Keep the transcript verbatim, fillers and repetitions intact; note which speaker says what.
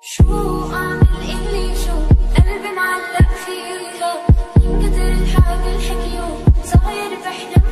Speaker 1: شو أعمل إلي شو قلبي معلق فيها من كتر الحب الحكيو صاير بحلم